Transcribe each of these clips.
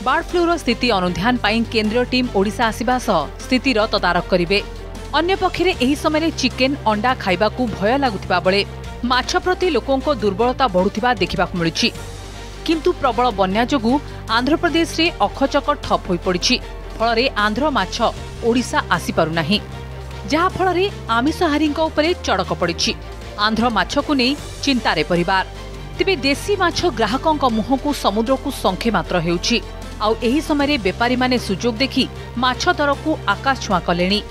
Bird फ्लूर स्थिति अनुध्यान पर केंद्रीय टीम ओडिशा आसिबा सह स्थितिर तदारख करिवे। अन्य पक्षरे एही समय चिकेन अंडा खाइबाकू भय लागुथिबा बेले माछ प्रति लोकों दुर्बलता बढ़ुथिबा देखिबाकू मिलुछि। किंतु प्रबल बन्या जोगु आंध्र प्रदेश रे अखचक ठप होई पड़िछि। फलरे आंध्र माछ ओडिशा आसी पारु नाही, जहा फलरे आमिषहारींको उपरे चड़क पड़िछि। आंध्र माछकू नै चिंतारे परिवार। तेबे देशी माछ ग्राहकंक मुहंकू समुद्रकू संखे मात्र हेउछि। आउ एही समय बेपारी माने सुजोग देखि माछ दरकू आकाश छुआ कलेनी।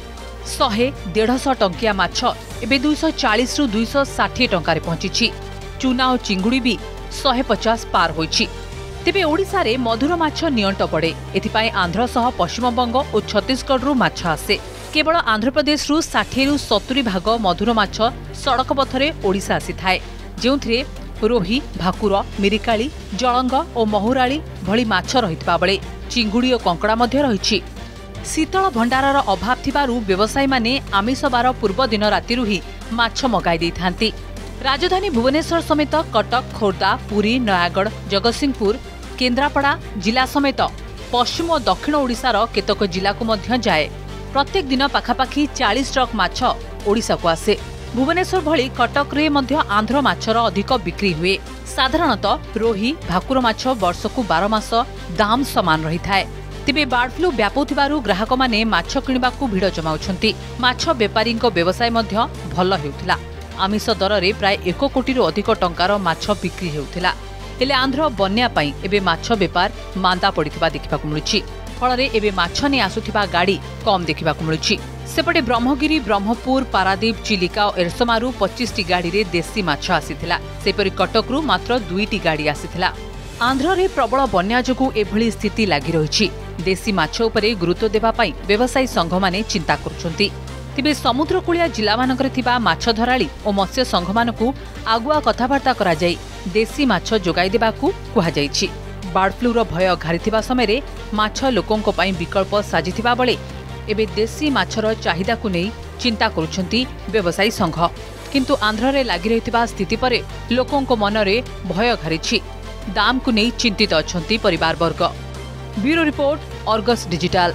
100-150 टंकिया माछ एबे 240 रु 260 टंकार पहुंची। चूना और चिंगुड़ी भी 150 पार होइछि। तेबे ओडिशा रे मधुर माछ नियंट पड़े। एथिपाई आंध्र सह पश्चिमबंग और छत्तीसगढ़ रु माछ आसे। केवल आंध्र प्रदेश रु 60 रु 70 भाग मधुर माछ सड़क पथरे ओडिशा आसी थाए, जेउथिरे रोही, भाकुर, मिरिकाली, जलंग और महुराली भली माछ रहितबा बेले चिंगुड़ी और कंकड़ा मध्य रहिछि। शीतल भंडारर अभाव थिबारु व्यवसायी माने आमिष बार पूर्व दिन रातिरु ही माछ मगाई दैथांती। राजधानी भुवनेश्वर समेत कटक, खोर्धा, पुरी, नयागढ़, जगतसिंहपुर, केन्द्रापड़ा जिला समेत पश्चिम और दक्षिण ओडिशार केतक जिला को मध्य जाए। प्रत्येक दिन पाखापाखि 40 ट्रक माछ ओडिशा को आसे। भुवनेश्वर भली कटक रे मध्य आंध्र माछर अधिक बिक्री हुए। साधारणतः रोही, भाकुर माछ वर्षकू 12 मास दाम समान रही थाए। तेबे बर्ड फ्लू व्यापुथिबारु ग्राहक माने माछ किणिबाकू भिड़ जमाउछंती। माछ बेपारींको व्यवसाय मध्य भल हेउथिला। आमिष दर रे प्राय 1 कोटी रु अधिक टंकार माछ बिक्री हेउथिला। हेले आंध्र बन्या पई एबे माछ बेपार मांदा पड़िथिबा देखिबाकू मिलुछि। फलरे एबे माछ ने आसुथिबा गाड़ी कम देखिबाकू मिलुछि। सेपटे ब्रह्मगिरी, ब्रह्मपुर, पारादीप, चिलिका और एरसमारू 25 टी गाड़ी रे देशी माछ आसीथिला। सेपरि कटकरू मात्र 2 टी गाड़ी आसीथिला। आंध्र रे प्रबल बन्या जोगु एभली स्थिति लागि रहिछि। देशी माछ उपरे गुरुत्व देबा पई व्यवसायी संघ माने चिंता करुछंती। तेबे समुद्रकूलिया जिला मानकरे थिबा माछ धराली और मत्स्य संघ मानकू आगुआ कथाबार्ता करा जाई देशी माछ जोगाई देबाकू कुहा जाईछि। बर्ड फ्लूर भय घारिथिबा समय माछ लोकोंको पई विकल्प साजिथिबा बेले एबे देशी माछर चाहिदा को नै चिंता करुछंती व्यवसायी संघ। किंतु आंध्र रे लागि रहिथिबा स्थिति परे लोकोंको मनरे भय घारिछि। दाम को नै चिंतित अछंती परिवार वर्ग। Bureau report, Argus digital.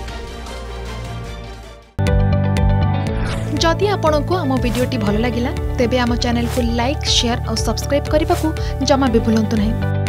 जदि आपंक आम भिडी भल लगा तेब आम चैनल को लाइक, शेयर और सब्सक्राइब करने को जमा भी भूलु नहीं।